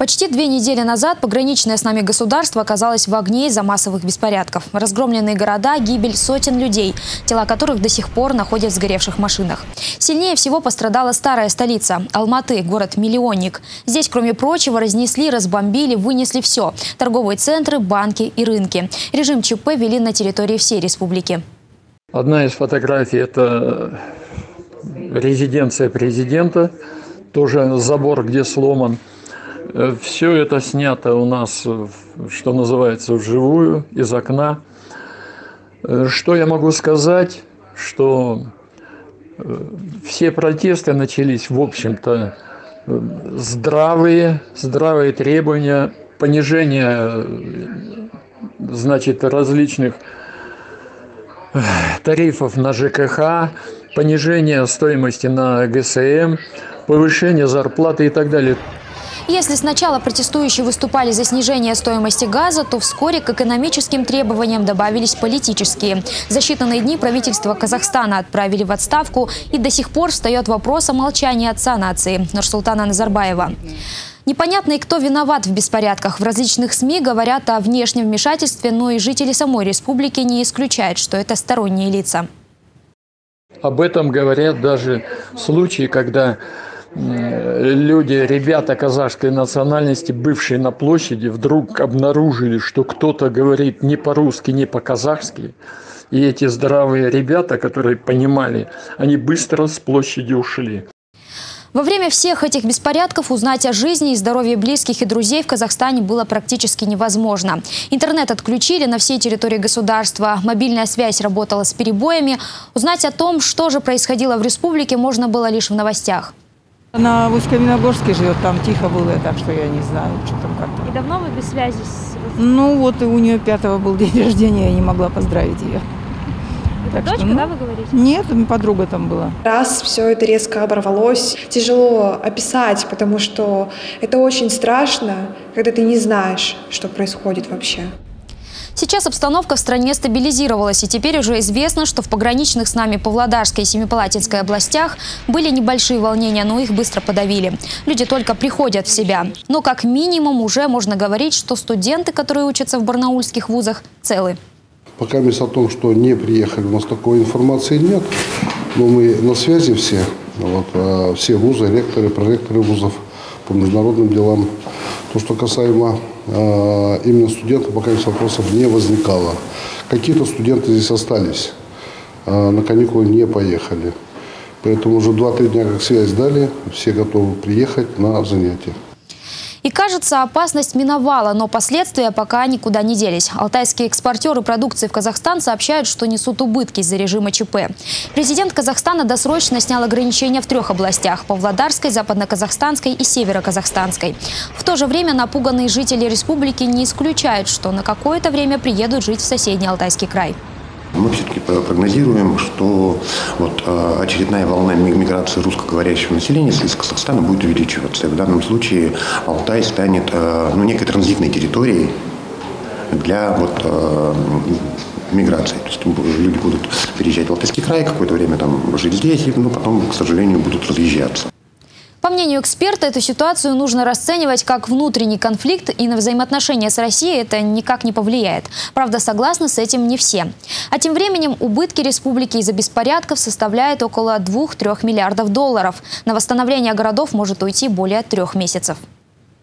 Почти 2 недели назад пограничное с нами государство оказалось в огне из-за массовых беспорядков. Разгромленные города, гибель сотен людей, тела которых до сих пор находят в сгоревших машинах. Сильнее всего пострадала старая столица – Алматы, город-миллионник. Здесь, кроме прочего, разнесли, разбомбили, вынесли все – торговые центры, банки и рынки. Режим ЧП ввели на территории всей республики. Одна из фотографий – это резиденция президента, тоже забор, где сломан. Все это снято у нас, что называется, вживую, из окна. Что я могу сказать, что все протесты начались, в общем-то, здравые требования, понижение, значит, различных тарифов на ЖКХ, понижение стоимости на ГСМ, повышение зарплаты и так далее. Если сначала протестующие выступали за снижение стоимости газа, то вскоре к экономическим требованиям добавились политические. За считанные дни правительство Казахстана отправили в отставку, и до сих пор встает вопрос о молчании отца нации Нурсултана Назарбаева. Непонятно и кто виноват в беспорядках. В различных СМИ говорят о внешнем вмешательстве, но и жители самой республики не исключают, что это сторонние лица. Об этом говорят даже случаи, когда люди, ребята казахской национальности, бывшие на площади, вдруг обнаружили, что кто-то говорит не по-русски, не по-казахски. И эти здравые ребята, которые понимали, они быстро с площади ушли. Во время всех этих беспорядков узнать о жизни и здоровье близких и друзей в Казахстане было практически невозможно. Интернет отключили на всей территории государства, мобильная связь работала с перебоями. Узнать о том, что же происходило в республике, можно было лишь в новостях. Она в Усть-Каменогорске живет, там тихо было, так что я не знаю, что там как-то. И давно вы без связи с... Ну вот и у нее 5-го был день рождения, я не могла поздравить ее. Это так дочка, что, да, вы говорите? Нет, подруга там была. Раз все это резко оборвалось, тяжело описать, потому что это очень страшно, когда ты не знаешь, что происходит вообще. Сейчас обстановка в стране стабилизировалась, и теперь уже известно, что в пограничных с нами Павлодарской и Семипалатинской областях были небольшие волнения, но их быстро подавили. Люди только приходят в себя. Но как минимум уже можно говорить, что студенты, которые учатся в барнаульских вузах, целы. Пока о том, что не приехали, у нас такой информации нет. Но мы на связи все. Вот, все вузы, ректоры, проректоры вузов по международным делам. То, что касаемо именно студентов, пока вопросов не возникало. Какие-то студенты здесь остались, на каникулы не поехали. Поэтому уже 2-3 дня как связь дали, все готовы приехать на занятия. И кажется, опасность миновала, но последствия пока никуда не делись. Алтайские экспортеры продукции в Казахстан сообщают, что несут убытки из-за режима ЧП. Президент Казахстана досрочно снял ограничения в 3 областях – Павлодарской, Западно-Казахстанской и Северо-Казахстанской. В то же время напуганные жители республики не исключают, что на какое-то время приедут жить в соседний Алтайский край. Мы все-таки прогнозируем, что вот очередная волна миграции русскоговорящего населения из Казахстана будет увеличиваться. И в данном случае Алтай станет некой транзитной территорией для миграции. То есть люди будут переезжать в Алтайский край, какое-то время там жить здесь, но потом, к сожалению, будут разъезжаться. По мнению эксперта, эту ситуацию нужно расценивать как внутренний конфликт, и на взаимоотношения с Россией это никак не повлияет. Правда, согласны с этим не все. А тем временем убытки республики из-за беспорядков составляют около 2-3 миллиардов долларов. На восстановление городов может уйти более 3 месяцев.